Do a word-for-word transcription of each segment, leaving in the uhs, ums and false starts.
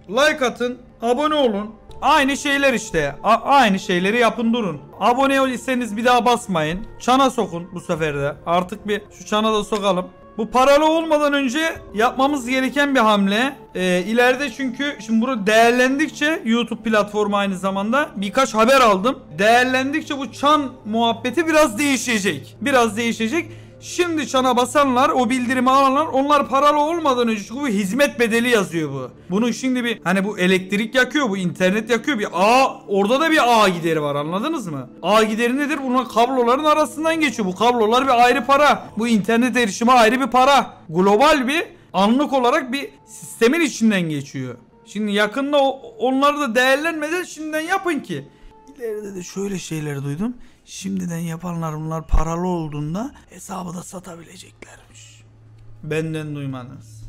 like atın, abone olun. Aynı şeyler işte. A aynı şeyleri yapın durun. Abone olursanız bir daha basmayın. Çana sokun bu sefer de. Artık bir şu çana da sokalım. Bu paralı olmadan önce yapmamız gereken bir hamle. Ee, ileride çünkü şimdi bunu değerlendikçe YouTube platformu aynı zamanda birkaç haber aldım. Değerlendikçe bu çan muhabbeti biraz değişecek. Biraz değişecek. Şimdi çana basanlar, o bildirimi alanlar, onlar paralı olmadan önce, çünkü bu hizmet bedeli yazıyor bu. Bunun şimdi bir hani bu elektrik yakıyor, bu internet yakıyor, bir ağ, orada da bir ağ gideri var, anladınız mı? Ağ gideri nedir? Bunun kabloların arasından geçiyor. Bu kablolar bir ayrı para. Bu internet erişimi ayrı bir para. Global bir, anlık olarak bir sistemin içinden geçiyor. Şimdi yakında onları da değerlenmeden şimdiden yapın ki. İleride de şöyle şeyler duydum. Şimdiden yapanlar bunlar paralı olduğunda hesabı da satabileceklermiş. Benden duymanız.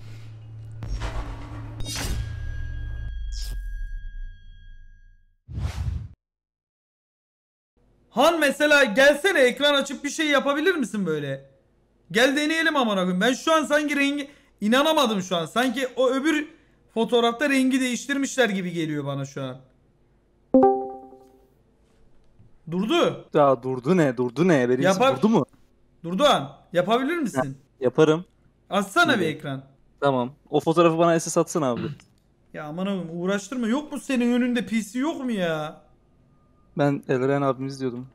Han mesela gelsene, ekran açıp bir şey yapabilir misin böyle? Gel deneyelim amına koyayım. Ben şu an sanki rengi inanamadım şu an. Sanki o öbür fotoğrafta rengi değiştirmişler gibi geliyor bana şu an. Durdu. Ya durdu ne? Durdu ne? Benim Yapar... durdu mu? Durdu Han. Yapabilir misin? Ya, yaparım. Açsana Şimdi. bir ekran. Tamam. O fotoğrafı bana S S atsana abi. Ya aman abim uğraştırma. Yok mu senin önünde P C yok mu ya? Ben Elren abimiz diyordum.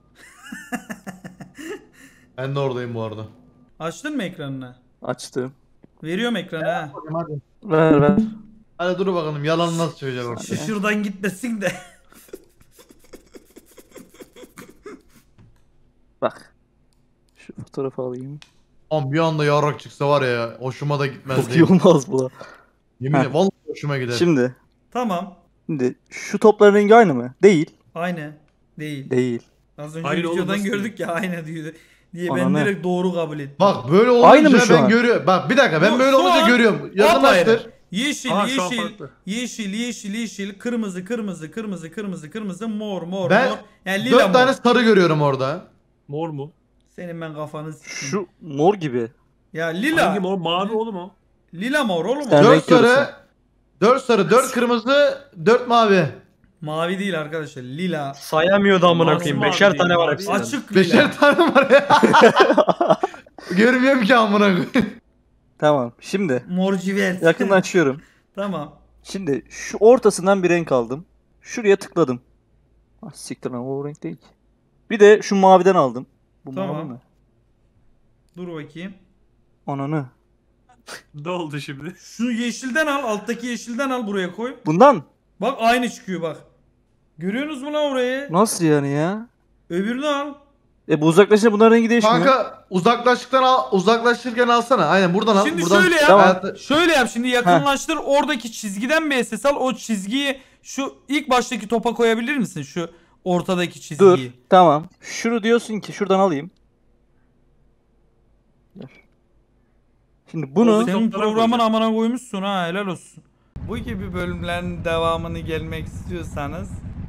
Ben de oradayım bu arada. Açtın mı ekranını? Açtım. Veriyorum ekranı ha. Hadi. Ver ver. Hadi dur bakalım yalan nasıl söyleyecek orada. Şu şuradan gitmesin de. Bak. Şu fotoğrafı alayım. Oğlum bir anda yarrak çıksa var ya hoşuma da gitmez Çok iyi değil. olmaz bu da. Yemin ederim vallahi hoşuma gider. Şimdi. Tamam. Şimdi şu topların rengi aynı mı? Değil. Aynı. Değil. Değil. Az önce Aynı videodan olması gördük ya aynı diyor. Diye ben Ananı. direkt doğru kabul ettim. Bak böyle olunca Aynı mı şu ben an? görüyorum. Bak bir dakika ben Bu- böyle şu olunca an görüyorum. Yakınlaştır. apayrı. Yeşil, Aa, şu an yeşil, farklı. yeşil, yeşil, yeşil, kırmızı, kırmızı, kırmızı, kırmızı, kırmızı, mor, mor, Ben mor. Yani lila dört mor. tane sarı görüyorum orada. Mor mu? Senin ben kafanı sikeyim. Şu mor gibi. Ya lila. Hangi mor? Mavi oğlum o. Lila mor oğlum. Sen- o. Dört renk görüyorsun. sarı, dört sarı, dört kırmızı, dört mavi. Mavi değil arkadaşlar. Lila. Sayamıyordu amına koyayım. Masum Beşer abi tane değil, var abi. hepsinden. Açık lila. Beşer tane var ya. Görmüyorum ki amına koyayım. Tamam. Şimdi Mor civert. yakından açıyorum. Tamam. Şimdi şu ortasından bir renk aldım. Şuraya tıkladım. Ah siktir lan o renk değil ki. Bir de şu maviden aldım. Bu Tamam. mavi mi? Dur bakayım. Ananı. Ne oldu şimdi? Şu yeşilden al. Alttaki yeşilden al, buraya koy. Bundan? Bak aynı çıkıyor bak. Görüyorsunuz mu lan orayı? Nasıl yani ya? Öbürünü al. E bu uzaklaşınca bunların rengi değişmiyor. Kanka uzaklaştıktan al, uzaklaşırken alsana. Aynen buradan al. Şimdi buradan şöyle yap. Tamam. Hayatta- Şöyle yap şimdi, yakınlaştır. Oradaki çizgiden bir S S al. O çizgiyi şu ilk baştaki topa koyabilir misin? Şu ortadaki çizgiyi. Dur. Tamam. Şunu diyorsun ki şuradan alayım. Dur. Şimdi bunu Senin Toplara programın koyacağım. amına koymuşsun ha, helal olsun. Bu gibi bölümlerin devamını gelmek istiyorsanız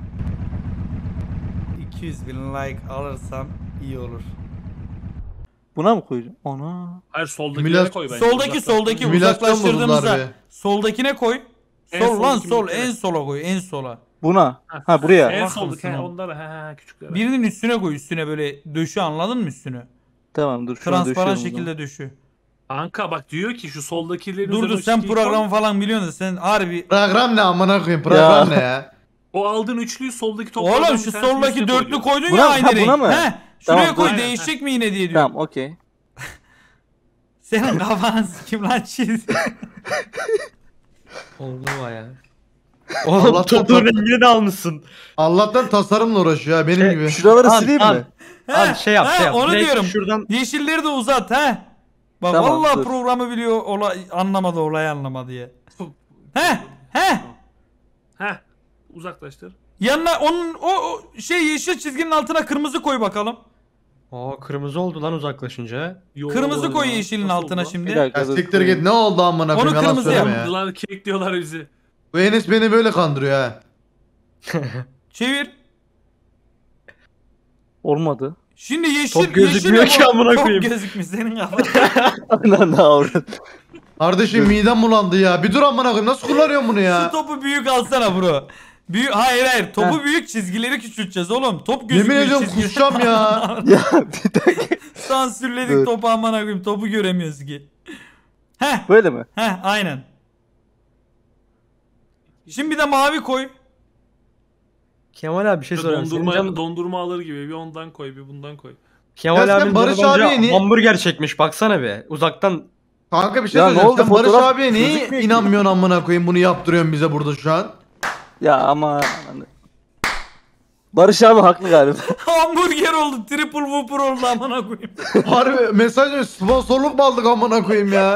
iki yüz bin like alırsam iyi olur. buna mı koyacağım? Ana. Hayır soldakilere Simülasyon- koy bence. Soldaki Uzaktan. soldaki Simülasyon uzaklaştırdığımızda bozdular be. soldakine koy. En Sol lan soldaki sol, bir kere. en sola koy, en sola. Buna. Ha buraya. En Allah soldaki korusun he, oğlum. onlara he he küçüklere. Birinin üstüne koy, üstüne böyle döşü, anladın mı üstünü? Tamam dur. Şu an Transparan döşüyorum o şekilde zaman. döşü. Kanka bak diyor ki şu soldakilerin Dur üzerine dur, sen üçlüyü koy. programı falan biliyorsun da sen harbi. Program ne amına koyayım? Program ne ya? O aldığın üçlüyü soldaki toplardan Oğlum bir şu tanesinin soldaki üstüne koy dörtlü diyor. koydun Buna- ya ha, aynı renk. buna mı? He? Şuraya Tamam, koy, aynen. değişecek mi yine diye diyor. Tamam okey. Senin kafanı sikim lan çiz. Oldu baya. Oğlum Allah'tan topun top- rengini de almışsın. Allah'tan tasarımla uğraşıyor ha benim Şey, gibi. Şuraları Al, sileyim al. mi? Al şey yap he, şey yap. onu Direkt diyorum. Şuradan Yeşilleri de uzat he. Bak Tamam, vallahi dur. programı biliyor, olay anlamadı, olayı anlamadı diye. He he. Heh uzaklaştır. Yanına onun o, o şey yeşil çizginin altına kırmızı koy bakalım. Aa kırmızı oldu lan uzaklaşınca. Yo, Kırmızı oldu koy ya. yeşilin Nasıl altına oldu lan? şimdi. Bir dakika. Ya dur, siktir koyayım. git ne oldu amına Onu koyayım yalan kırmızı söyleme yap. ya. Oldular kek diyorlar bizi. Bu Enes beni böyle kandırıyor ha. Çevir. Olmadı. Şimdi yeşil Top gözükmüyor yeşil ki amına Top koyayım. gözükmüyor senin kafan. Ananı avradım. Kardeşim midem bulandı ya. Bir dur amına koyayım. Nasıl kullanıyorsun bunu Şu ya? topu büyük alsana bro. Büyük, hayır hayır topu büyük, çizgileri küçülteceğiz oğlum. Top Yemin gözüküyor ediyorum çizgileri. kusacağım ya. Ya bir dakika. Sansürledik Dur. topu amına koyayım. Topu göremiyoruz ki. Heh. Böyle mi? Heh aynen. Şimdi bir de mavi koy. Kemal abi bir şey soruyorum. Senin Dondurma, canın- dondurma alır gibi. Bir ondan koy, bir bundan koy. Kemal Ya sen abinin Barış canı bence abiye niye- hamburger çekmiş baksana be. Uzaktan Kanka bir şey Ya ne söyleyeceğim. oldu? Sen Barış Fotoğraf abiye niye gözükmüyor ki. inanmıyorsun amına koyayım, bunu yaptırıyorsun bize burada şu an? Ya ama... Barış abi haklı galiba. Hamburger oldu. Triple whopper oldu amına koyayım. Harbi mesaj mı? Sponsorluk mu aldık amına koyayım ya?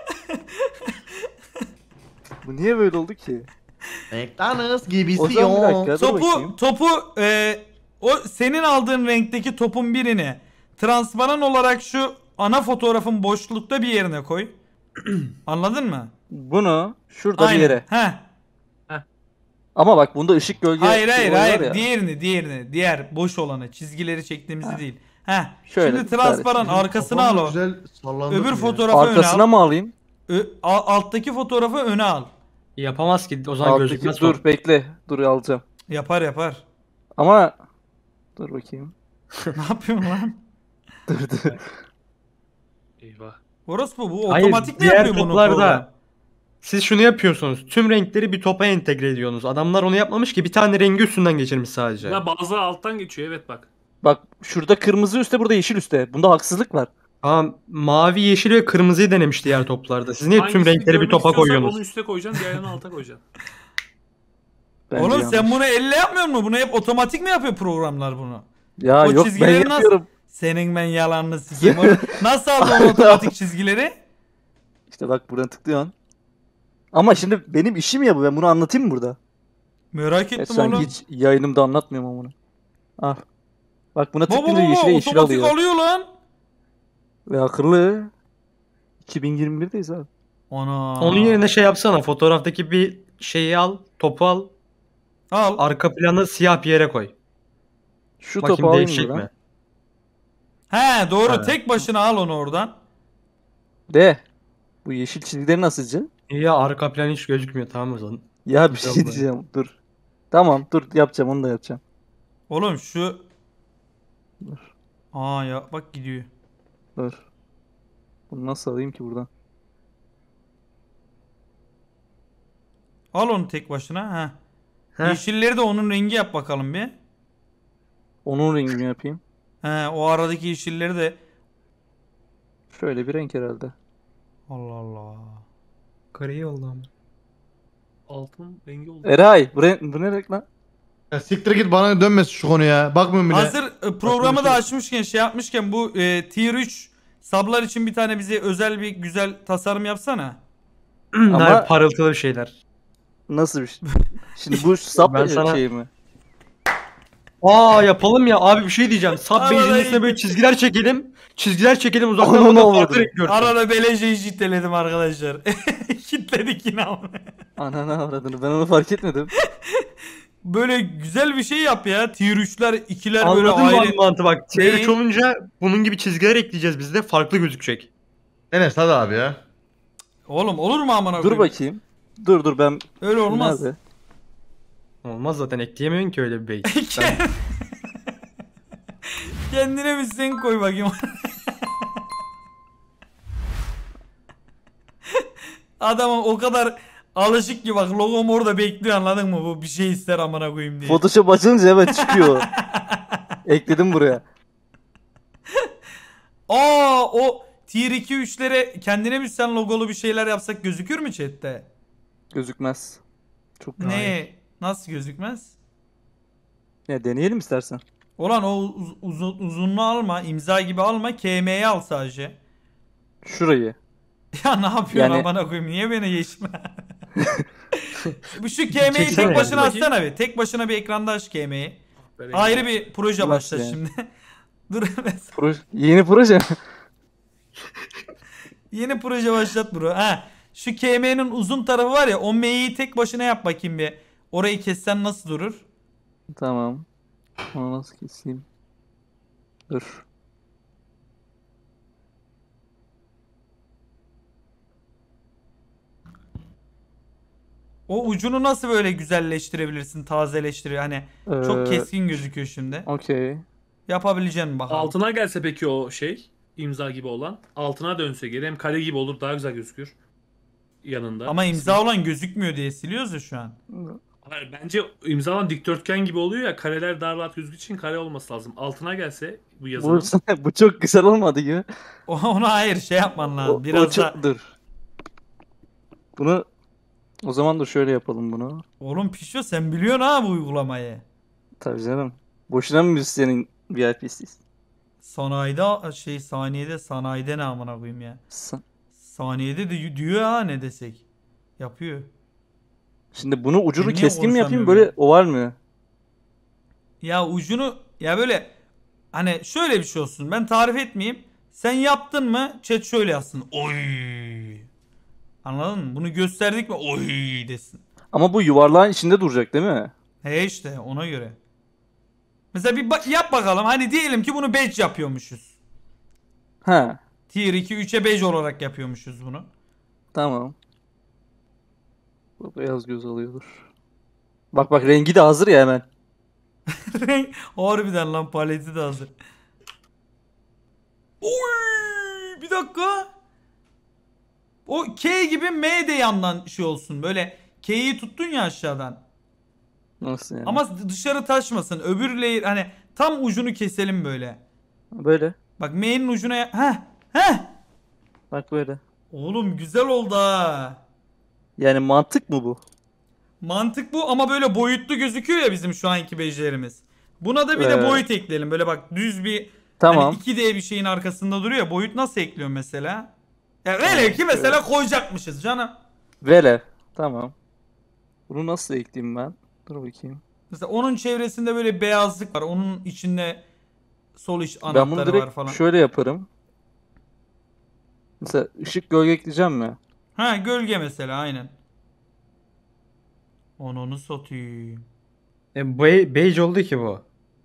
Bu niye böyle oldu ki? McDonald's O gibisi zaman bir dakika yok. dur Topu bakayım. topu e, o senin aldığın renkteki topun birini transparan olarak şu ana fotoğrafın boşlukta bir yerine koy. Anladın mı? Bunu şurada bir Aynen. yere. Heh. Ama bak bunda ışık gölge Hayır hayır olayı var hayır. ya. Diğerini diğerini. Diğer boş olanı. Çizgileri çektiğimizi değil. Heh. Şöyle Şimdi bir transparan tane arkasını al o. Güzel sallandık Öbür mı ya? fotoğrafı öne Arkasına al. mı alayım? Ö- a- alttaki fotoğrafı öne al. yapamaz ki o zaman Alttaki, gözükmez. dur bekle. Dur alacağım. Yapar yapar. Ama dur bakayım. Ne yapıyorsun lan? Dur dur. Eyvah. Orospu bu Hayır, otomatik mi diğer yapıyor bunu toplarda- program? Siz şunu yapıyorsunuz. Tüm renkleri bir topa entegre ediyorsunuz. Adamlar onu yapmamış ki bir tane rengi üstünden geçirmiş sadece. Ya bazıları alttan geçiyor, evet bak. Bak şurada kırmızı üstte, burada yeşil üstte. Bunda haksızlık var. Tamam, mavi, yeşil ve kırmızıyı denemiş diğer toplarda. Siz niye tüm Hangisini renkleri bir görmek topa istiyorsan koyuyorsunuz? Onu üste koyacaksın, diğerini alta koyacaksın. Bence Oğlum sen yanlış. bunu elle yapmıyor musun? Bunu hep otomatik mi yapıyor programlar bunu? Ya o yok ben çizgileri nasıl- yapıyorum. Senin ben yalanını sikeyim. Oğlum, nasıl aldın o otomatik çizgileri? İşte bak buradan tıklıyorsun. Ama şimdi benim işim ya bu. Ben bunu anlatayım mı burada? Merak Ya ettim sanki oğlum. hiç yayınımda anlatmıyorum ama bunu. Al. Bak buna Baba tıklayınca baba yeşile yeşil otomatik alıyor. alıyor lan. Ve akıllı. iki bin yirmi birdeyiz abi. Ana. Onun yerine şey yapsana. Fotoğraftaki bir şeyi al, topu al. Al. Arka planı siyah bir yere koy. Şu Bakayım topu alayım değişecek buradan. mi? He doğru Ha. tek başına al onu oradan. De. Bu yeşil çizgileri nasıl çizeceksin? İyi ya, arka plan hiç gözükmüyor, tamam o zaman. Ya bir Güzel şey bu. diyeceğim. Dur. Tamam dur yapacağım, onu da yapacağım. Oğlum şu. Dur. Aa ya bak gidiyor. Dur. Bunu nasıl alayım ki buradan? Al onu tek başına. He. Heh. Yeşilleri de onun rengi yap bakalım bir. Onun rengini yapayım. He o aradaki yeşilleri de. Şöyle bir renk herhalde. Allah Allah. Gri oldu ama. Altın rengi oldu. Eray bu, renk, bu ne renk lan? Ya siktir git, bana dönmesin şu konu ya. Bakmıyorum bile. Hazır e, programı bir da şey- açmışken şey yapmışken bu e, tier üç sablar için bir tane bize özel bir güzel tasarım yapsana. Ama- Ama parıltılı bir şeyler. Nasıl bir şey? Şimdi bu sap Ben sana- şey mi? Aa yapalım ya abi, bir şey diyeceğim. Sub Arada base'in üstüne iyi. böyle çizgiler çekelim. Çizgiler çekelim, uzaktan Ananı bakın avradım. farklı renk görsün. Arada beleşeyi şitteledim arkadaşlar. Kitledik yine ama. Ananı avradını, ben onu fark etmedim. Böyle güzel bir şey yap ya. Tier üçler, ikiler böyle Anladın mı ayrı. abi mantı, bak. Tier üç Neyi? olunca bunun gibi çizgiler ekleyeceğiz biz de, farklı gözükecek. Enes hadi abi ya. Oğlum olur mu amına Dur koyayım? bakayım. Dur dur ben... Öyle olmaz. Nerede? Olmaz zaten, ekleyemiyorsun ki öyle bir base. Sen- Kendine bir sen koy bakayım. Adamım o kadar alışık ki bak logom orada bekliyor, anladın mı? Bu bir şey ister amına koyayım diye. Photoshop açınca hemen çıkıyor. Ekledim buraya. Aa o tier iki üçlere kendine bir sen logolu bir şeyler yapsak gözükür mü chatte? Gözükmez. Çok Ne? Nasıl gözükmez? Ya deneyelim istersen. Ulan o uz- uzun, uzunluğu alma, imza gibi alma, K M'yi al sadece. Şurayı. Ya ne yapıyorsun Yani- amına koyayım? Niye beni geçme? Bu şu K M'yi Çeksene tek başına bakayım. açsana bir. Tek başına bir ekranda aç K M'yi. Böyle Ayrı bir proje Nasıl başla yani? şimdi. Dur mesela. Proje, yeni proje. Yeni proje başlat bro. Ha. Şu K M'nin uzun tarafı var ya, o M'yi tek başına yap bakayım bir. Orayı kessen nasıl durur? Tamam. Onu nasıl keseyim? Dur. O ucunu nasıl böyle güzelleştirebilirsin, tazeleştiriyor hani çok Ee, keskin gözüküyor şimdi. Okey. Yapabileceğin bakalım. Altına gelse peki o şey imza gibi olan. Altına dönse geri hem kare gibi olur daha güzel gözükür. Yanında. Ama imza olan gözükmüyor diye siliyoruz ya şu an. Hayır, bence imza olan dikdörtgen gibi oluyor ya, kareler daha rahat gözüktüğü için kare olması lazım. Altına gelse bu yazının. Bu, bu çok güzel olmadı gibi. O- Ona hayır şey yapman lazım. O- Biraz o çok- da Dur. Bunu o zaman dur şöyle yapalım bunu. oğlum Pişo sen biliyorsun ha bu uygulamayı. Tabii canım. Boşuna mı müzisyenin V I P'siyiz? Sanayide şey saniyede sanayide ne amına koyayım ya. Sa- Saniyede de diyor ha ne desek. Yapıyor. Şimdi bunu ucunu Ben niye keskin mi yapayım konuşamıyorum böyle oval mı? Ya ucunu ya böyle hani şöyle bir şey olsun. Ben tarif etmeyeyim. Sen yaptın mı? Chat şöyle yazsın. Oy. Anladın mı? Bunu gösterdik mi? Oy desin. Ama bu yuvarlağın içinde duracak değil mi? He işte ona göre. Mesela bir bak- yap bakalım. Hani diyelim ki bunu badge yapıyormuşuz. Ha, Tier iki üçe badge olarak yapıyormuşuz bunu. tamam. Bu beyaz göz alıyordur. Bak bak rengi de hazır ya hemen. Renk harbiden lan paleti de hazır. Oy bir dakika. O K gibi M de yandan şey olsun. Böyle K'yi tuttun ya aşağıdan. Nasıl yani? Ama dışarı taşmasın. Öbür layer hani tam ucunu keselim böyle. Böyle. Bak M'nin ucuna ya- heh heh. Bak böyle. Oğlum güzel oldu ha. Yani mantık mı bu? Mantık bu ama böyle boyutlu gözüküyor ya bizim şu anki becerilerimiz. Buna da bir de Ee, boyut ekleyelim. Böyle bak düz bir Tamam. hani iki D bir şeyin arkasında duruyor. Boyut nasıl ekliyor mesela? Ya velev ki mesela koyacakmışız canım. Vele. Tamam. Bunu nasıl ekleyeyim ben? Dur bakayım. Mesela onun çevresinde böyle beyazlık var. Onun içinde sol iç Ben bunu anahtarı var direkt falan. şöyle yaparım. Mesela ışık gölge ekleyeceğim mi? Ha gölge mesela aynen. Onu satayım. E, be beige oldu ki bu.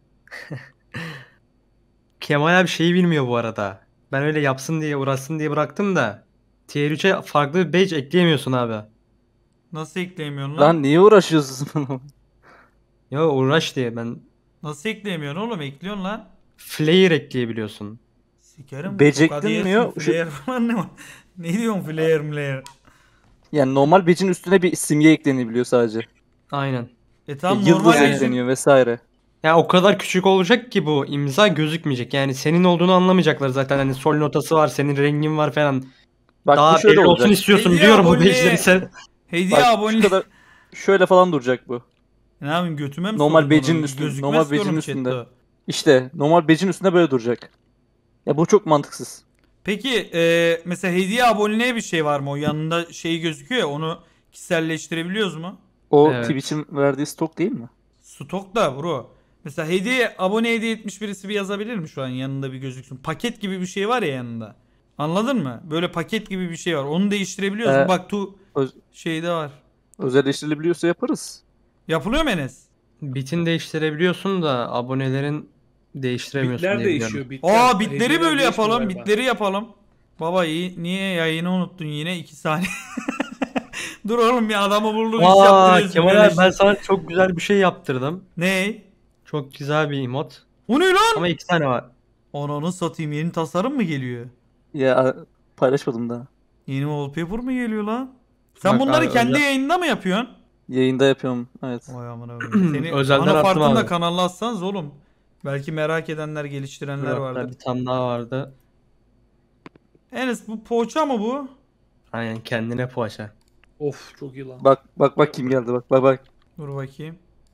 Kemal abi şeyi bilmiyor bu arada. Ben öyle yapsın diye uğraşsın diye bıraktım da. Tier üçe farklı bir beige ekleyemiyorsun abi. Nasıl ekleyemiyorsun lan? Lan niye uğraşıyorsunuz bunu? Ya uğraş diye ben Nasıl ekleyemiyorsun oğlum? Ekliyorsun lan. flare ekleyebiliyorsun. Sikerim. Becek tokadı denmiyor. yersin, Şu- Flare falan ne var? Ne diyorsun flare flare? Yani normal becin üstüne bir simge eklenebiliyor sadece. Aynen. E E, tamam yıldız normal yani. ekleniyor vesaire. Ya o kadar küçük olacak ki bu imza gözükmeyecek. Yani senin olduğunu anlamayacaklar zaten. Hani sol notası var, senin rengin var falan. Bak Daha bu şöyle belli olacak. olsun istiyorsun Hediye biliyorum bu abone. beige'leri sen. Hediye Bak şu abone. kadar şöyle falan duracak bu. Ne yapayım götüme mi Normal sokayım becinin onu? üstünde- Gözükmez normal ki becinin oğlum üstünde. chatte o. İşte normal becin üstünde böyle duracak. Ya bu çok mantıksız. Peki e, mesela hediye aboneliğe bir şey var mı? O yanında şey gözüküyor ya onu kişiselleştirebiliyoruz mu? O Evet. Twitch'in verdiği stok değil mi? Stok da bro. Mesela hediye abone hediye etmiş birisi bir yazabilir mi şu an yanında bir gözüksün? Paket gibi bir şey var ya yanında. Anladın mı? Böyle paket gibi bir şey var. Onu değiştirebiliyoruz mu? Ee, Bak tu öz- şeyde var. Özelleştirilebiliyorsa yaparız. Yapılıyor mu Enes? Bitin değiştirebiliyorsun da abonelerin değiştiremiyorsun Bitler diye biliyorum. değişiyor. Bitler, Aa bitleri hediyeler böyle değişmiyor yapalım. galiba. Bitleri yapalım. Baba iyi. Niye yayını unuttun yine? iki saniye. Dur oğlum bir adamı bulduk iş Aa yaptırıyoruz. Kemal böyle abi ben şey. sana çok güzel bir şey yaptırdım. Ne? Çok güzel bir emot. O ne lan? Ama iki tane var. Ananı satayım yeni tasarım mı geliyor? Ya paylaşmadım daha. Yeni wallpaper mı geliyor lan? Sen Bak bunları abi, kendi özel- yayında mı yapıyorsun? Yayında yapıyorum. Evet. Vay amına koyayım. Seni Özelden Özelden attım farkında abi. kanalla atsanız oğlum. Belki merak edenler, geliştirenler Hatta vardır. bir tane daha vardı. Enes bu poğaça mı bu? Aynen kendine poğaça. Of çok iyi lan. Bak bak bak kim geldi bak bak bak. Dur bakayım.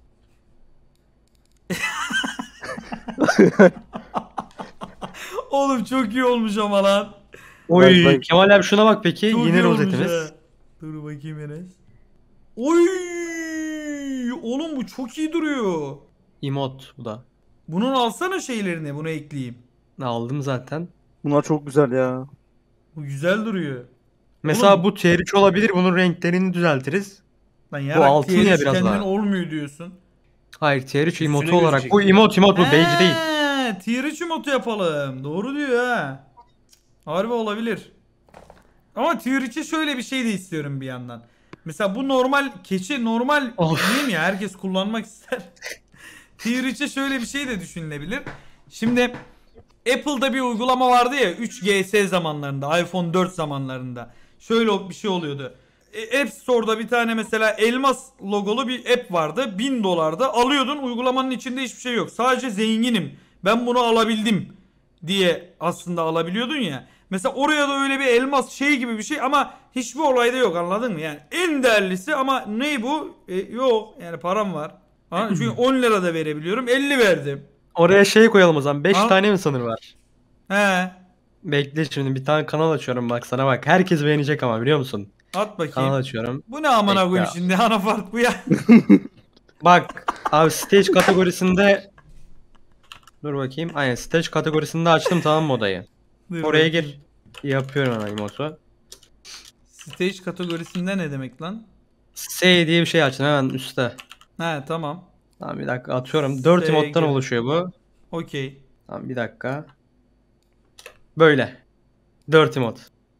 Oğlum çok iyi olmuş ama lan. Oy bak. Kemal abi şuna bak peki. Çok Yeni iyi olmuş rozetimiz. ha. Dur bakayım Enes. Oy! Oğlum bu çok iyi duruyor. Emot bu da. Bunun alsana şeylerini, bunu ekleyeyim. Aldım zaten. Bunlar çok güzel ya. Bu güzel duruyor. Mesela Oğlum- bu tier üç olabilir. Bunun renklerini düzeltiriz. Lan Bu yarak altın diğeri ya biraz kendin daha. olmuyor diyorsun. Hayır tier üç Üstüne emotu olarak. gözükecek. Bu emot emot bu beige değil. He, tier üç emotu yapalım. Doğru diyor ha. Harbi olabilir. Ama tier üçe şöyle bir şey de istiyorum bir yandan. Mesela bu normal keçi normal Of. diyeyim ya herkes kullanmak ister. Tier üçe şöyle bir şey de düşünülebilir. Şimdi Apple'da bir uygulama vardı ya üç G S zamanlarında, iPhone dört zamanlarında. Şöyle bir şey oluyordu. E, App Store'da bir tane mesela elmas logolu bir app vardı. bin dolarda alıyordun, uygulamanın içinde hiçbir şey yok. Sadece zenginim, ben bunu alabildim diye aslında alabiliyordun ya. Mesela oraya da öyle bir elmas şey gibi bir şey ama hiçbir olayda yok, anladın mı? Yani en değerlisi ama ne bu? E, yok yani param var. Anladın? Çünkü on lira da verebiliyorum, elli verdim. Oraya şey koyalım o zaman. beş Al. tane mi sınır var? He, Bekle şimdi bir tane kanal açıyorum bak sana bak. Herkes beğenecek ama biliyor musun? at bakayım. Kanal açıyorum. Bu ne amına Bekle koyayım abi. şimdi, anafart bu ya. Bak abi stage kategorisinde dur bakayım. Aynen stage kategorisinde açtım tamam mı odayı? Dur Oraya bakayım. gir. Yapıyorum hemen emotu. Stage kategorisinde ne demek lan? S diye bir şey açtım hemen üstte. He tamam. Tamam bir dakika atıyorum. dört S'ye emottan gir. oluşuyor bu. Okey. Tamam bir dakika. Böyle. dört emot.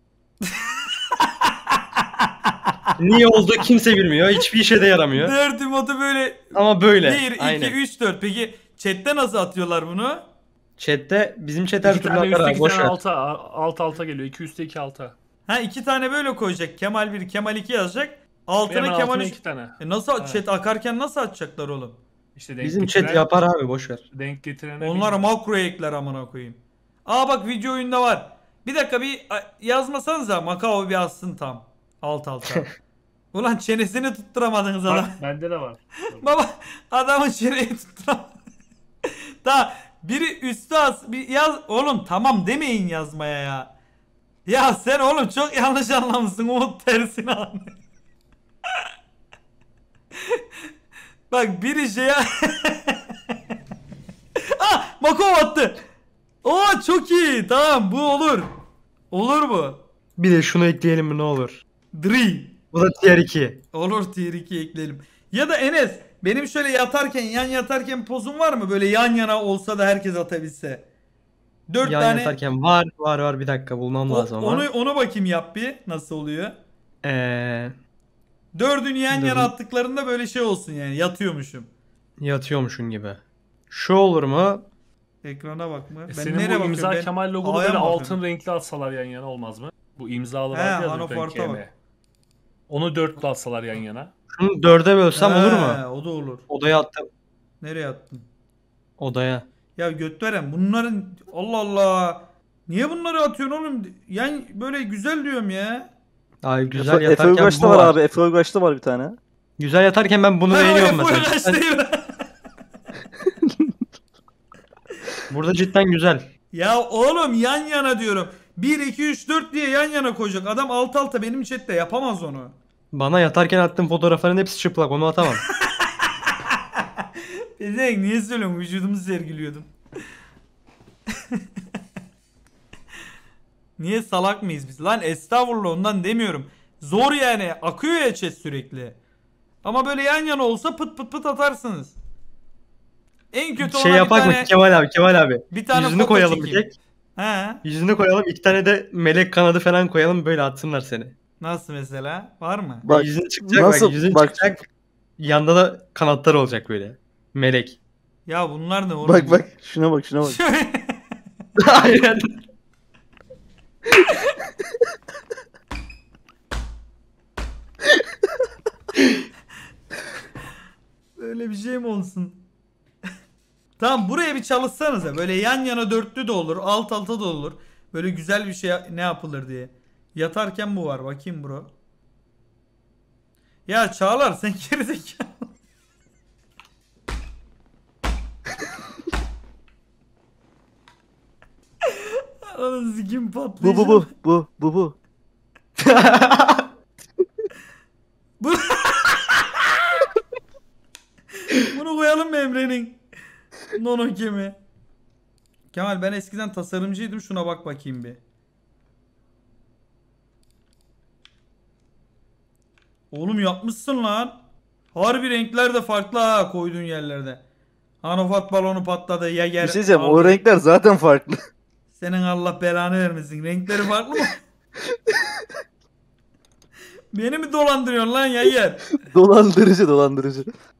Niye oldu kimse bilmiyor. Hiçbir işe de yaramıyor. Dört emotu böyle Ama böyle. bir, iki, Aynen. üç, dört. Peki chatte nasıl atıyorlar bunu? Chat'te bizim chat her İki türlü tane atar üstte abi iki boş tane ver. alta. Alt alta geliyor. İki üstte iki alta. Ha iki tane böyle koyacak. Kemal bir, Kemal iki yazacak. Altına Hemen Kemal altına üç. iki tane. E nasıl Evet. chat akarken nasıl atacaklar oğlum? İşte denk Bizim getiren, chat yapar abi boş ver. denk getiren. Onlar makro ekler amına koyayım. Aa bak video oyunda var. Bir dakika bir a- yazmasanıza Macao bir yazsın tam. Alt alta. Ulan çenesini tutturamadınız adam. Bak bende de var. Baba adamın çeneyi tutturamadı. Daha biri üstü az bir yaz oğlum, tamam demeyin yazmaya ya. Ya sen oğlum çok yanlış anlamışsın, Umut tersini anlıyor. Bak biri şey Ah Makov attı. Oo çok iyi, tamam bu olur. Olur bu. Bir de şunu ekleyelim mi ne olur. Dri. Bu da tier iki. Olur, tier iki ekleyelim. Ya da Enes benim şöyle yatarken yan yatarken pozum var mı? Böyle yan yana olsa da herkes atabilse. Dört Yan tane. yatarken var var var bir dakika bulmam O- lazım ama. onu, onu bakayım yap bir. Nasıl oluyor? Eee Dördünü yan Dur. yana attıklarında böyle şey olsun yani. Yatıyormuşum. yatıyormuşun gibi. Şu olur mu? Ekrana bakma. E Ben senin nereye bu bakıyorum? imza Ben Kemal logolu A'ya böyle mı altın bakıyorum? renkli atsalar yan yana olmaz mı? Bu imzalı He, vardı ya anafarta lütfen K M. bak. Onu dörtlü atsalar yan yana. Şunu dörde bölsem olur mu? He, o da olur. Odaya attım. Nereye attın? Odaya. Ya göt veren bunların Allah Allah. Niye bunları atıyorsun oğlum? Yani böyle güzel diyorum ya. Ay güzel Efe, Efe yatarken Uygaç'ta bu var var. abi. Efe Uygaç'ta var bir tane. Güzel yatarken ben bunu Ha, beğeniyorum o mesela. F O L H Cidden- değil mi? burada cidden güzel. Ya oğlum yan yana diyorum. bir, iki, üç, dört diye yan yana koyacak. Adam alt alta benim chatte yapamaz onu. Bana yatarken attığım fotoğrafların hepsi çıplak onu atamam. Ezek niye söylüyorsun? Vücudumu sergiliyordum. Niye salak mıyız biz? Lan estağfurullah ondan demiyorum. Zor yani. Akıyor ya chat sürekli. Ama böyle yan yana olsa pıt pıt pıt atarsınız. En kötü şey ona yapak bir mı tane, Kemal abi Kemal abi. bir tane Yüzünü foto koyalım bir çekeyim. tek. He. Yüzünü koyalım iki tane de melek kanadı falan koyalım böyle atsınlar seni. Nasıl mesela? Var mı? Bak yüzün çıkacak nasıl- bak yüzün bak- çıkacak. Yanda da kanatlar olacak böyle. Melek. Ya bunlar ne oğlum? bak bak şuna bak şuna bak. Aynen. Böyle bir şey mi olsun? Tamam buraya bir çalışsanıza. Böyle yan yana dörtlü de olur. Alt alta da olur. Böyle güzel bir şey ne yapılır diye. Yatarken bu var. Bakayım bro. Ya Çağlar sen gerizekalı. Ananı sikim patlayacak. Bu bu bu bu bu bu. Bu... Bunu koyalım mı Emre'nin? Nono kemi. Kemal ben eskiden tasarımcıydım. Şuna bak bakayım bir. Oğlum yapmışsın lan. Harbi renkler de farklı ha koyduğun yerlerde. Hanofat balonu patladı. Ya Bir yer. şey diyeceğim o aldı. renkler zaten farklı. Senin Allah belanı vermesin. Renkleri farklı mı? Beni mi dolandırıyorsun lan yayır? Dolandırıcı dolandırıcı.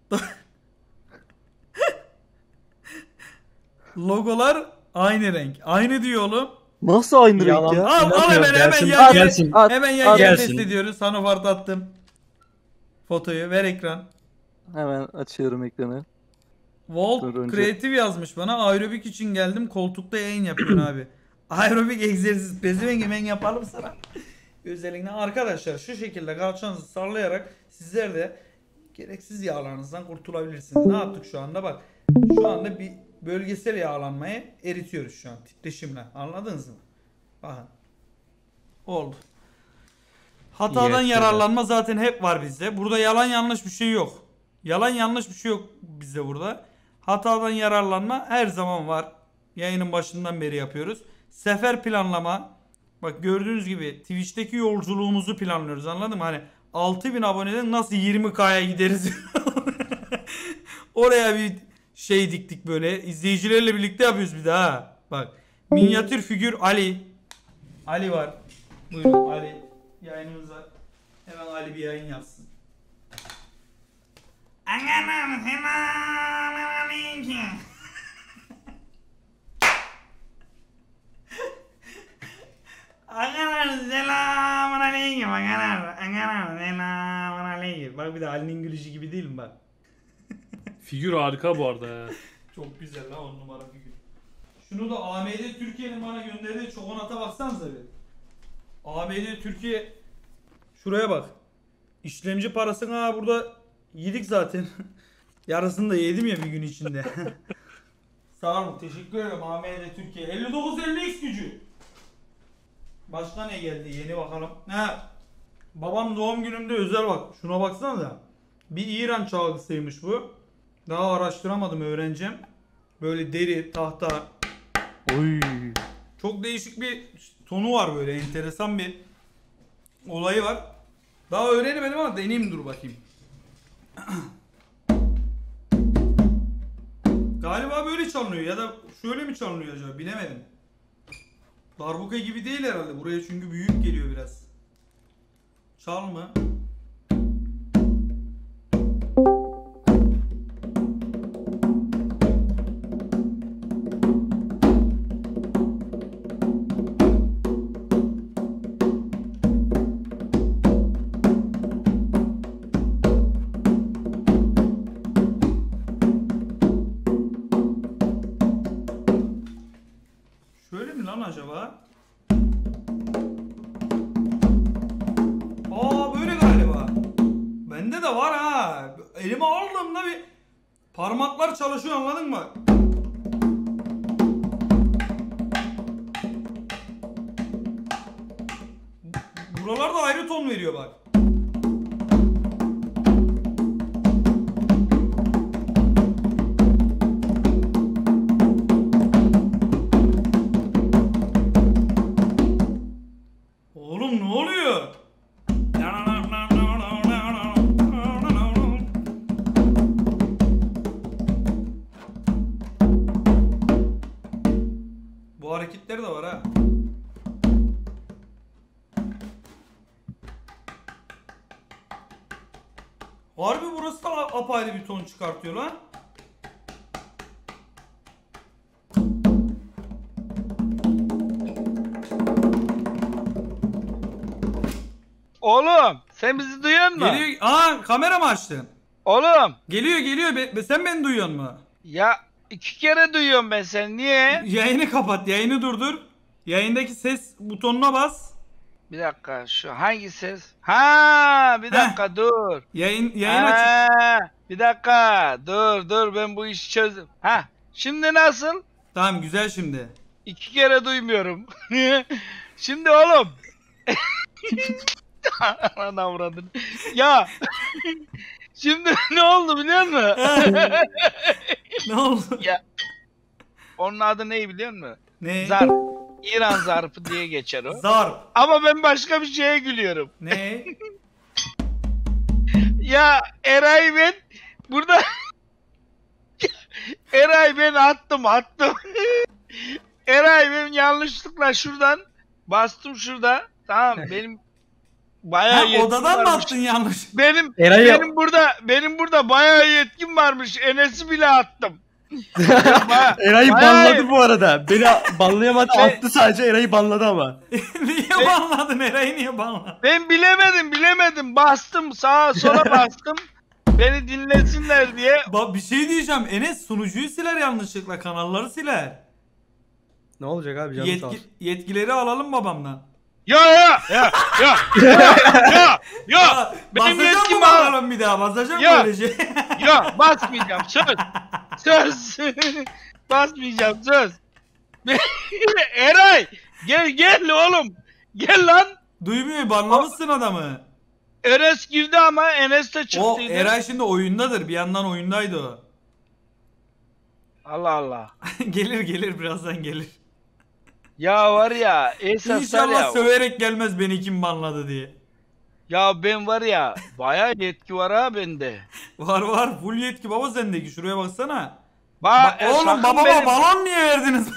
Logolar aynı renk. Aynı diyor oğlum. Nasıl aynı renk Yalan. ya? Al al hemen İnanmıyorum, hemen gelsin, yan gelsin. At, Hemen at, yan gelsin. test ediyoruz. Hanofart attım. Fotoyu ver ekran. Hemen açıyorum ekranı. Walt Dur önce- Creative yazmış bana. Aerobik için geldim. Koltukta yayın yapıyorsun abi. Aerobik egzersiz. Pezevenk hemen yapalım sana. Özellikle arkadaşlar şu şekilde kalçanızı sallayarak sizler de gereksiz yağlarınızdan kurtulabilirsiniz. Ne yaptık şu anda bak. Şu anda bir bölgesel yağlanmayı eritiyoruz şu an titreşimle. Anladınız mı? Bakın. Oldu. Hatadan İyi, yararlanma zaten hep var bizde. Burada yalan yanlış bir şey yok. Yalan yanlış bir şey yok bizde burada. Hatadan yararlanma her zaman var. Yayının başından beri yapıyoruz. Sefer planlama. Bak gördüğünüz gibi Twitch'teki yolculuğumuzu planlıyoruz, anladın mı? Hani altı bin aboneden nasıl yirmi K'ya gideriz? Oraya bir şey diktik böyle. İzleyicilerle birlikte yapıyoruz bir daha. Bak minyatür figür Ali. Ali var. Buyurun Ali. Yayınımıza hemen Ali bir yayın yapsın. Ananam hemen aleyküm. Agalar selamun aleyküm agalar. Agalar selamun aleyküm. Bak bir de Ali'nin gülüşü gibi değil mi bak. Figür harika bu arada ya. Çok güzel la on numara figür. Şunu da A M D Türkiye'nin bana gönderdiği çokonata baksanıza bir. A M D Türkiye şuraya bak. İşlemci parasını ha burada yedik zaten. Yarısını da yedim ya bir gün içinde. Sağ olun, teşekkür ederim A M D Türkiye. elli dokuz elli X gücü. Başka ne geldi yeni bakalım. Ha. Babam doğum günümde özel bak. Şuna baksanıza. Bir İran çalgısıymış bu. Daha araştıramadım, öğreneceğim. Böyle deri, tahta. Oy. Çok değişik bir tonu var, böyle enteresan bir olayı var. Daha öğrenemedim ama deneyeyim, dur bakayım. Galiba böyle çalınıyor ya da şöyle mi çalınıyor acaba, bilemedim. Darbuka gibi değil herhalde. Buraya çünkü büyük geliyor biraz. Çal mı? Şöyle mi lan acaba? Aa böyle galiba. Bende de var ha. Elime aldığımda bir parmaklar çalışıyor, anladın mı? Buralar da ayrı ton veriyor bak. Oğlum ne oluyor? Bu hareketleri de var ha. Harbi burası da apayrı bir ton çıkartıyor lan. Oğlum sen bizi duyuyor musun? Geliyor. Aa, kamera mı açtın? Oğlum Geliyor geliyor. Be- be- sen beni duyuyor mu? ya iki kere duyuyorum ben seni, niye? Yayını kapat. Yayını durdur. Yayındaki ses butonuna bas. Bir dakika, şu hangi ses? Ha bir dakika dur. Yayın yayın aç. Ha, bir dakika dur dur ben bu işi çözdüm. Ha şimdi nasıl? Tamam, güzel şimdi. İki kere duymuyorum. Şimdi oğlum. Ana avradın. Ya. Şimdi ne oldu biliyor musun? Ne oldu? Ya. Onun adı ne biliyor musun? Ne? Zarf. İran zarfı diye geçer o. Zarp. Ama ben başka bir şeye gülüyorum. Ne? Ya Eray ben burada Eray ben attım attım. Eray ben yanlışlıkla şuradan bastım şurada. Tamam benim bayağı Ha, yetkim odadan mı varmış. attın yanlış? Benim Eray benim burada benim burada bayağı yetkim varmış. Enes'i bile attım. Ba- Eray'ı bayağı- banladı bu arada. Beni banlayamadı, Şey- attı sadece, Eray'ı banladı ama. Niye Ne? banladın Eray'ı niye banladın? Ben bilemedim bilemedim. Bastım sağa sola bastım. Beni dinlesinler diye. Ba bir şey diyeceğim. Enes sunucuyu siler yanlışlıkla. Kanalları siler. Ne olacak abi, canım sağ Yetki, olsun. yetkileri alalım babamdan. Ya ya ya ya ya ya ya benim Basacak mı yetkim al. bakalım bir daha? Basacak mı Ya. öyle şey? Ya basmayacağım söz. Söz. Basmayacağım söz. Eray gel gel oğlum. Gel lan. Duymuyor, banlamışsın adamı. Enes girdi ama Enes de O çıktıydı. Eray şimdi oyundadır. Bir yandan oyundaydı o. Allah Allah. Gelir gelir birazdan gelir. Ya var ya esas var İnşallah ya. söverek gelmez beni kim banladı diye. Ya ben var ya bayağı yetki var ha bende. Var var full yetki baba sendeki. Şuraya baksana. Ba Ba- e, Oğlum sakın babama benim, balon niye verdiniz?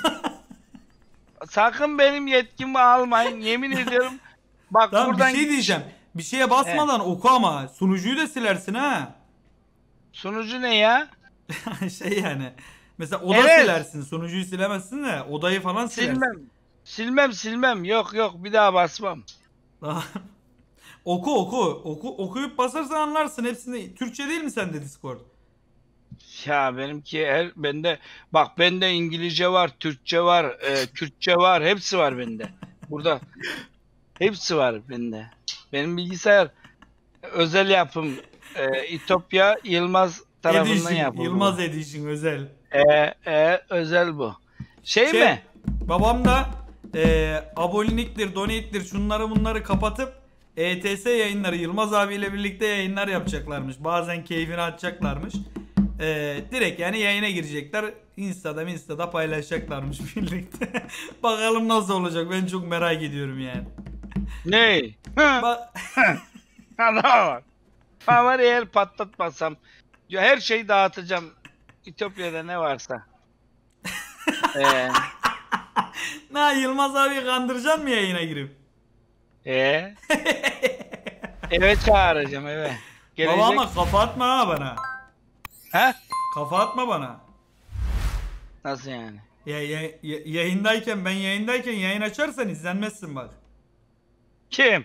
sakın benim yetkimi almayın yemin ediyorum. Bak Tamam bir buradan şey diyeceğim. Bir şeye basmadan oku ama. Sunucuyu da silersin ha. Sunucu ne ya? Şey yani. Mesela oda Evet. silersin. Sunucuyu silemezsin de odayı falan silersin. Silmem. Silmem silmem. Yok yok bir daha basmam. Daha- oku oku. Oku okuyup basarsan anlarsın hepsini. Türkçe değil mi sende Discord? Ya benimki her bende bak bende İngilizce var, Türkçe var, e, Kürtçe var, hepsi var bende. Burada hepsi var bende. Benim bilgisayar özel yapım e, İtopya Yılmaz tarafından Edition, yapıldı. Yılmaz Edition özel. E, e, özel bu. Şey, Şey, mi? Babam da e, aboneliktir, donate'tir şunları bunları kapatıp E T S yayınları Yılmaz abiyle birlikte yayınlar yapacaklarmış. Bazen keyfini atacaklarmış. E, direkt yani yayına girecekler. Insta'da Insta'da paylaşacaklarmış birlikte. Bakalım nasıl olacak. Ben çok merak ediyorum yani. Ne? Ba- Ana var. Ha var eğer patlatmasam ya her şeyi dağıtacağım. İtopya'da ne varsa. Eee Na Yılmaz abi kandıracaksın mı yayına girip? Ee? Eve çağıracağım eve. Gelecek. Baba ama kafa atma ha bana. Ha? Kafa atma bana. Nasıl yani? Ya, ya, ya- yayındayken ben yayındayken yayın açarsan izlenmezsin bak. Kim?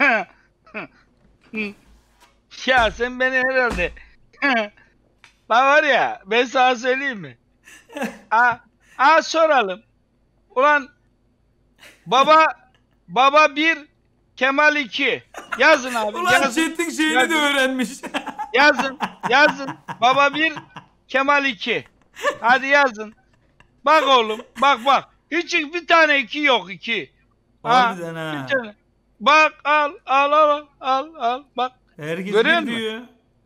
Ya sen beni herhalde. Lan var ya ben sana söyleyeyim mi? Aa, aa soralım. Ulan baba baba bir Kemal iki. Yazın abi. Ulan yazın. chat'in şeyini yazın. de öğrenmiş. Yazın, yazın. Baba bir, Kemal iki. Hadi yazın. Bak oğlum, bak bak. Hiç bir tane iki yok iki. Ha, Harbiden ha. bir tane. Bak al, al, al, al, al. Bak. Herkes Görüyor bir musun? diyor.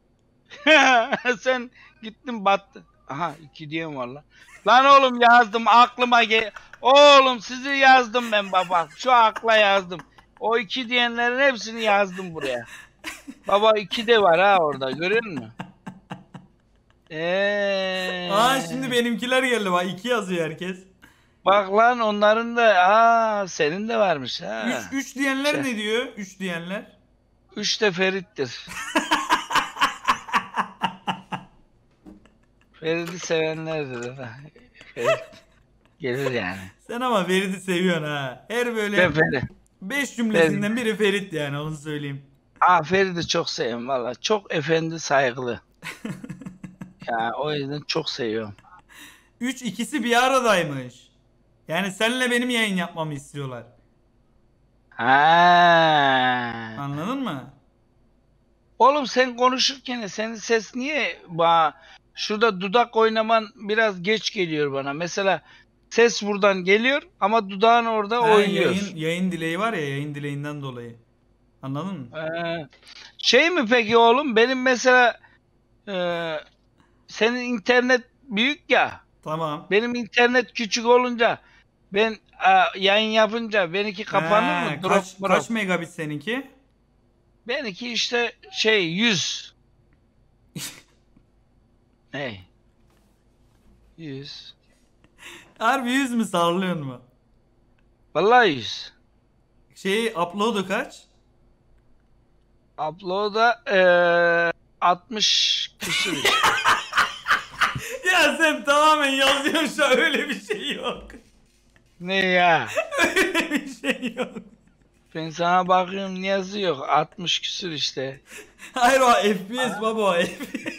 Sen gittin battın. Aha iki diyen var lan. Lan oğlum yazdım aklıma gel. Oğlum sizi yazdım ben baba. Şu akla yazdım. O iki diyenlerin hepsini yazdım buraya. Baba iki de var ha orada görüyor musun? Eee. Aa şimdi benimkiler geldi bak iki yazıyor herkes. Bak lan onların da aa senin de varmış ha. Üç, üç diyenler Şey. ne diyor? Üç diyenler. Üç de Ferit'tir. Ferit'i sevenlerdir. ha. Ferit gelir yani. Sen ama Ferit'i seviyorsun ha. Her böyle Ben Ferit. beş cümlesinden biri Ferit yani onu söyleyeyim. Aa Ferit'i çok seviyorum valla. Çok efendi saygılı. Ya o yüzden çok seviyorum. Üç ikisi bir aradaymış. Yani seninle benim yayın yapmamı istiyorlar. Ha. Anladın mı? Oğlum sen konuşurken senin ses niye ba şurada dudak oynaman biraz geç geliyor bana. Mesela ses buradan geliyor ama dudağın orada Ha, oynuyor. yayın, yayın dileği var ya yayın dileğinden dolayı. Anladın mı? Ee, şey mi peki oğlum benim mesela e, senin internet büyük ya. Tamam. Benim internet küçük olunca ben e, yayın yapınca benimki kapanır He, mı? Drop, kaç, drop. kaç megabit seninki? Benimki işte şey yüz. Ne? yüz. Harbi yüz mü sallıyorsun mu? Vallahi yüz. Şeyi upload'u kaç? Upload'a eee altmış küsür işte. Ya sen tamamen yazıyorsun şu an, öyle bir şey yok. Ne ya? Öyle bir şey yok. Ben sana bakıyorum ne yazıyor? altmış küsür işte. Hayır o F P S baba, o F P S.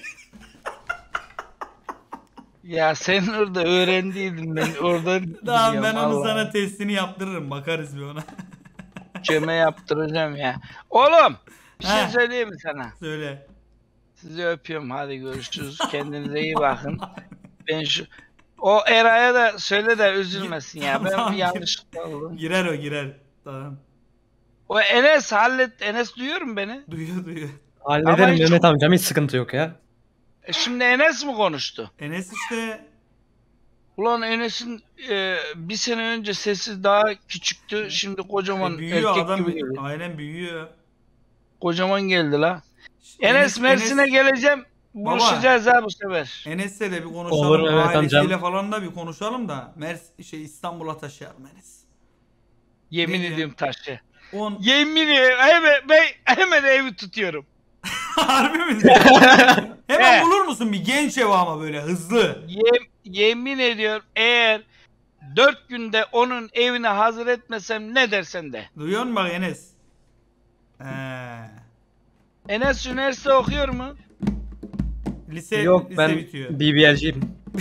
Ya sen orada öğrendiydin, ben oradan Tamam, biliyorum, ben onu Allah. sana testini yaptırırım, bakarız bir ona. Ceme yaptıracağım ya. Oğlum bir şey He. söyleyeyim mi sana? Söyle. Sizi öpüyorum, hadi görüşürüz. Kendinize iyi bakın. Ben şu o Eray'a da söyle de üzülmesin ya. Ben Tamam, bir yanlışlıkla oldum. Girer o, girer. Tamam. O Enes hallet. Enes duyuyor mu beni? Duyuyor duyuyor. Hallederim Ama hiç- Mehmet amcam, hiç sıkıntı yok ya. E şimdi Enes mi konuştu? Enes işte Ulan Enes'in e, bir sene önce sesi daha küçüktü. Şimdi kocaman e, büyüyor erkek adam, gibi geliyor. aynen büyüyor. Kocaman geldi la. İşte Enes Mersin'e Enes, geleceğim. Buluşacağız ha bu sefer. Enes'le de bir konuşalım. Olur, evet Ailesiyle amcam. falan da bir konuşalım da. Mers şey İstanbul'a taşıyalım Enes. Yemin Ne ediyorum taşı. On Yemin ediyorum hemen, ben hemen evi tutuyorum. harbi mi? He. Hemen bulur musun bir genç ev ama böyle hızlı? Yem, yemin ediyorum eğer dört günde onun evine hazır etmesem ne dersen de. Duyuyor musun bak Enes? Ee, Enes üniversite okuyor mu? lise Yok, lise ben bitiyor. B B L'ciyim.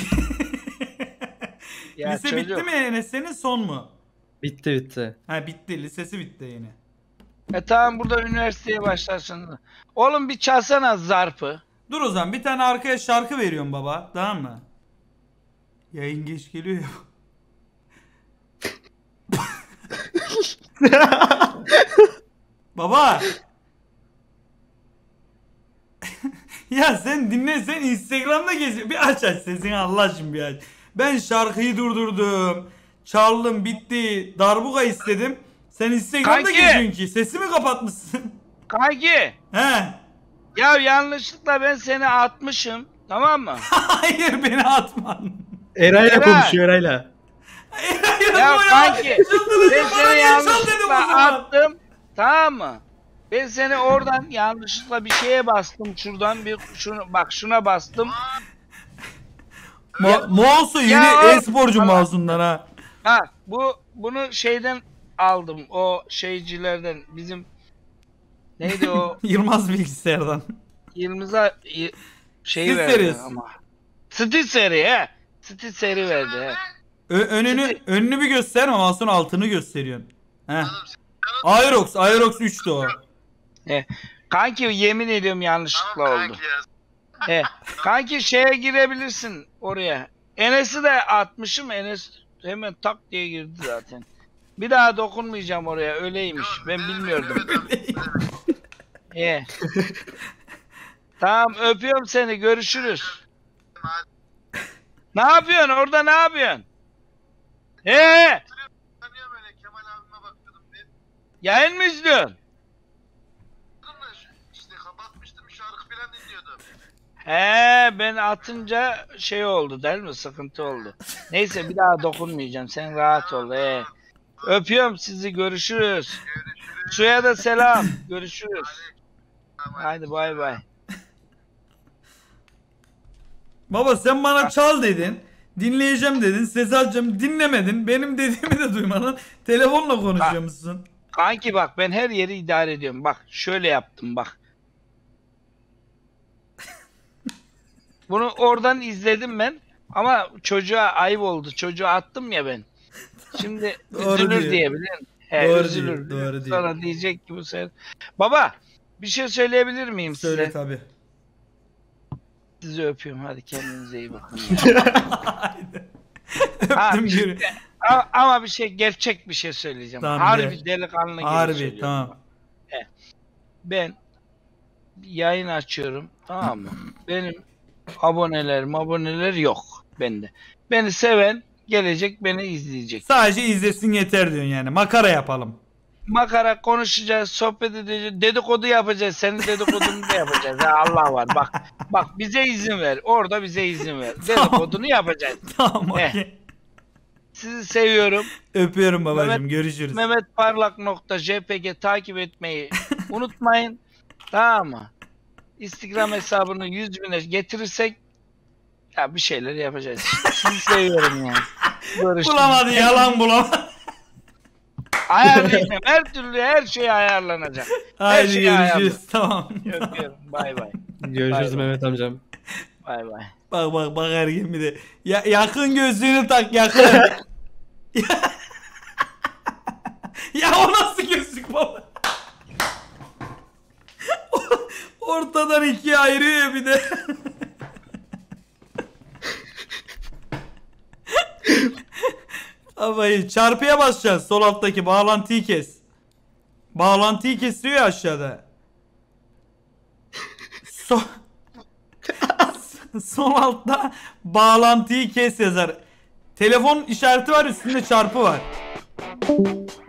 Ya lise çocuk. bitti mi Enes, senin son mu? Bitti bitti. Ha bitti, lisesi bitti yine. E tamam, burada üniversiteye başlarsın. Oğlum bir çalsana zarfı. Dur o zaman bir tane arkaya şarkı veriyorum baba, tamam mı? Yayın geç geliyor ya. Baba. Ya sen dinle, sen Instagram'da geziyor. Bir aç aç sesini Allah aşkına, bir aç. Ben şarkıyı durdurdum. Çaldım bitti. Darbuka istedim. Sen Instagram'da Kanki. geziyorsun ki. Sesimi kapatmışsın. Kanki. He. Ya yanlışlıkla ben seni atmışım. Tamam mı? Hayır, beni atman. Eray'la Eray. konuşuyor Eray'la. Ya kanki. Ben Bana seni niye çal dedim o yanlışlıkla zaman? attım. Tamam mı? Ben seni oradan yanlışlıkla bir şeye bastım, şuradan bir şunu bak şuna bastım. Ma Mouse'u yeni Ya- e-sporcu Tamam. mouse'undan ha. Ha bu bunu şeyden aldım, o şeycilerden, bizim neydi o Yılmaz bilgisayardan. Yılmaz'a y- şeyi Steel verdi Series. ama. Steel seri he. Steel seri verdi he. Ö- önünü önünü bir gösterme, mouse'un altını gösteriyorsun. He. Aerox, Aerox üçtü o. He. Kanki yemin ediyorum yanlışlıkla oldu. He. Kanki şeye girebilirsin oraya. Enes'i de atmışım. Enes hemen tak diye girdi zaten. Bir daha dokunmayacağım oraya. Öyleymiş. Ben bilmiyordum. He. Tamam, öpüyorum seni. Görüşürüz. Ne yapıyorsun? Orada ne yapıyorsun? He. Yayın mı izliyorsun? İşte kapatmıştım, şarkı falan dinliyordum. He, ben atınca şey oldu değil mi? Sıkıntı oldu. Neyse, bir daha dokunmayacağım. Sen rahat ol. He. Öpüyorum sizi. Görüşürüz. Suya da selam. Görüşürüz. Hadi bay bay. Baba sen bana çal dedin. Dinleyeceğim dedin. Ses açacağım. Dinlemedin. Benim dediğimi de duymadın. Telefonla konuşuyormuşsun. Kanki bak, ben her yeri idare ediyorum. Bak şöyle yaptım bak. Bunu oradan izledim ben. Ama çocuğa ayıp oldu. Çocuğa attım ya ben. Şimdi Doğru üzülür diyor. diye biliyor musun? He, Doğru üzülür. diyor, doğru diyor. Sonra diyecek ki bu sefer. Baba bir şey söyleyebilir miyim Söyle size? tabi. Sizi öpüyorum. Hadi kendinize iyi bakın. Öptüm Ha, geri. ama, ama bir şey, gerçek bir şey söyleyeceğim. Tamam, Harbi de. delikanlı gibi Harbi söylüyorum. tamam. Ben yayın açıyorum, tamam mı? Benim abonelerim aboneler yok bende. Beni seven gelecek, beni izleyecek. Sadece izlesin yeter diyorsun yani. Makara yapalım. Makara konuşacağız, sohbet edeceğiz, dedikodu yapacağız. Senin dedikodunu da yapacağız. Ha, Allah var. Bak bak bize izin ver. Orada bize izin ver. Dedikodunu yapacağız. Tamam Eh. okey. Sizi seviyorum. Öpüyorum babacığım. Mehmet- Görüşürüz. Mehmetparlak nokta jpg takip etmeyi unutmayın. Tamam mı? Instagram hesabını yüz bine getirirsek ya bir şeyler yapacağız. Sizi seviyorum yani. Görüşürüz. Bulamadı yalan bulamadı. Ayarlayacağım. Her türlü her şey ayarlanacak. Haydi şey görüşürüz ayarlı. tamam. Öpüyorum. Bay bay. Görüşürüz Bay bay. Mehmet amcam. Bay bay. Bak bak bak ergen bir de. Ya, yakın gözlüğünü tak yakın. Ya o nasıl gözlük baba? Ortadan ikiye ayırıyor ya bir de. Ama çarpıya basacağız. Sol alttaki bağlantıyı kes. Bağlantıyı kesiyor ya aşağıda. So Sol altta bağlantıyı kes yazar. Telefon işareti var, üstünde çarpı var.